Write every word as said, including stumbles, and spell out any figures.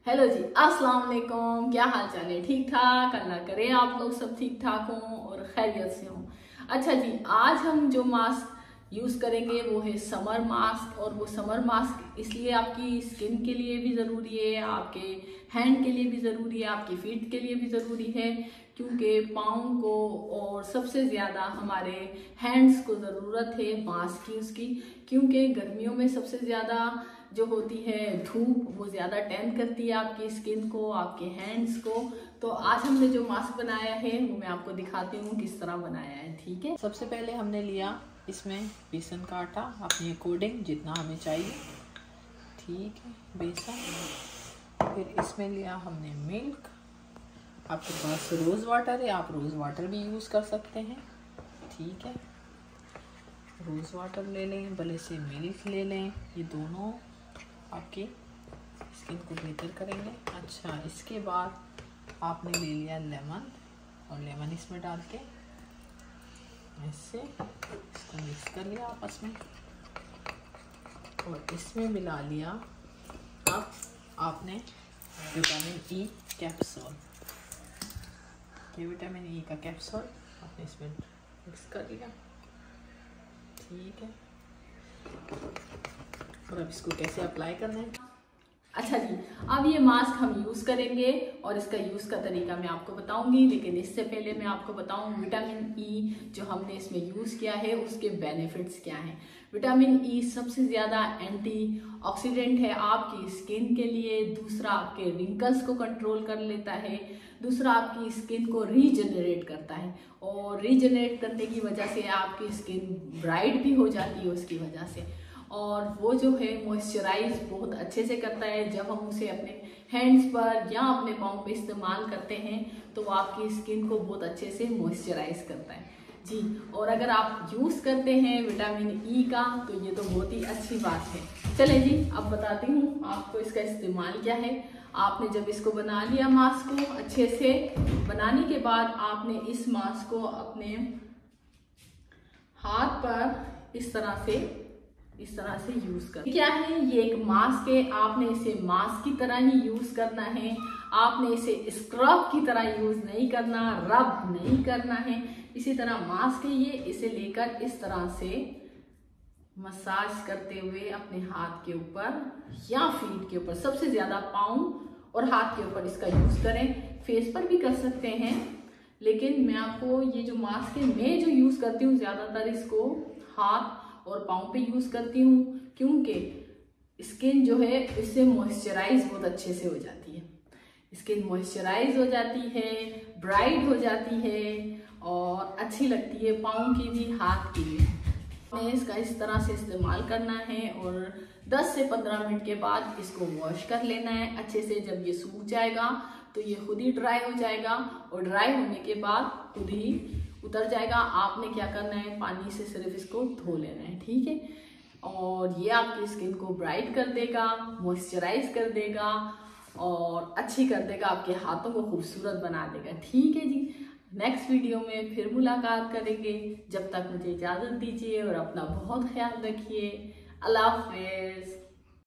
Hello जी, अस्सलाम वालेकुम। क्या हाल चाल है? ठीक ठाक। अल्लाह करे आप लोग सब ठीक ठाक हों और खैरियत से हों। अच्छा जी, आज हम जो मास्क यूज़ करेंगे वो है समर मास्क। और वो समर मास्क इसलिए आपकी स्किन के लिए भी ज़रूरी है, आपके हैंड के लिए भी ज़रूरी है, आपकी फीट के लिए भी ज़रूरी है, क्योंकि पाँव को और सबसे ज़्यादा हमारे हैंड्स को ज़रूरत है मास्क की उसकी। क्योंकि गर्मियों में सबसे ज़्यादा जो होती है धूप वो ज़्यादा टैन करती है आपकी स्किन को, आपके हैंड्स को। तो आज हमने जो मास्क बनाया है वो मैं आपको दिखाती हूँ किस तरह बनाया है। ठीक है, सबसे पहले हमने लिया इसमें बेसन का आटा अपने अकॉर्डिंग जितना हमें चाहिए। ठीक है, बेसन। फिर इसमें लिया हमने मिल्क। आपके पास रोज़ वाटर है, आप रोज़ वाटर भी यूज़ कर सकते हैं। ठीक है, रोज़ वाटर ले लें, भले से मिल्क ले लें, ये दोनों आपकी स्किन को बेहतर करेंगे। अच्छा, इसके बाद आपने ले लिया लेमन, और लेमन इसमें डाल के ऐसे इसको मिक्स कर लिया आपस में, और इसमें मिला लिया अब आपने विटामिन ई कैप्सूल। ये विटामिन ई का कैप्सूल आपने इसमें मिक्स कर लिया। ठीक है, और अब इसको कैसे अप्लाई करना है। अच्छा जी, अब ये मास्क हम यूज़ करेंगे और इसका यूज़ का तरीका मैं आपको बताऊंगी, लेकिन इससे पहले मैं आपको बताऊं विटामिन ई जो हमने इसमें यूज़ किया है उसके बेनिफिट्स क्या हैं। विटामिन ई सबसे ज़्यादा एंटीऑक्सीडेंट है आपकी स्किन के लिए। दूसरा, आपके रिंकल्स को कंट्रोल कर लेता है। दूसरा, आपकी स्किन को रीजनरेट करता है, और रीजनरेट करने की वजह से आपकी स्किन ब्राइट भी हो जाती है उसकी वजह से। और वो जो है मॉइस्चराइज बहुत अच्छे से करता है। जब हम उसे अपने हैंड्स पर या अपने पाँव पे इस्तेमाल करते हैं तो वो आपकी स्किन को बहुत अच्छे से मॉइस्चराइज करता है जी। और अगर आप यूज़ करते हैं विटामिन ई का तो ये तो बहुत ही अच्छी बात है। चले जी, अब बताती हूँ आपको इसका इस्तेमाल क्या है। आपने जब इसको बना लिया मास्क को अच्छे से, बनाने के बाद आपने इस मास्क को अपने हाथ पर इस तरह से इस तरह से यूज कर। क्या है, ये एक मास्क है, आपने इसे मास्क की तरह ही यूज करना है। आपने इसे स्क्रब की तरह यूज नहीं करना, रब नहीं करना है। इसी तरह मास्क है ये, इसे लेकर इस तरह से मसाज करते हुए अपने हाथ के ऊपर या फीट के ऊपर, सबसे ज्यादा पाँव और हाथ के ऊपर इसका यूज करें। फेस पर भी कर सकते हैं, लेकिन मैं आपको ये जो मास्क है मैं जो यूज करती हूँ ज्यादातर इसको हाथ और पाँव पे यूज करती हूँ, क्योंकि स्किन जो है इससे मॉइस्चराइज बहुत अच्छे से हो जाती है। स्किन मॉइस्चराइज हो जाती है, ब्राइट हो जाती है और अच्छी लगती है पाँव की भी, हाथ की भी। हमें इसका इस तरह से इस्तेमाल करना है और दस से पंद्रह मिनट के बाद इसको वॉश कर लेना है अच्छे से। जब ये सूख जाएगा तो ये खुद ही ड्राई हो जाएगा, और ड्राई होने के बाद खुद ही उतर जाएगा। आपने क्या करना है, पानी से सिर्फ इसको धो लेना है। ठीक है, और ये आपकी स्किन को ब्राइट कर देगा, मॉइस्चराइज कर देगा और अच्छी कर देगा, आपके हाथों को खूबसूरत बना देगा। ठीक है जी, नेक्स्ट वीडियो में फिर मुलाकात करेंगे। जब तक मुझे इजाज़त दीजिए और अपना बहुत ख्याल रखिए। अल्लाह हाफिज़।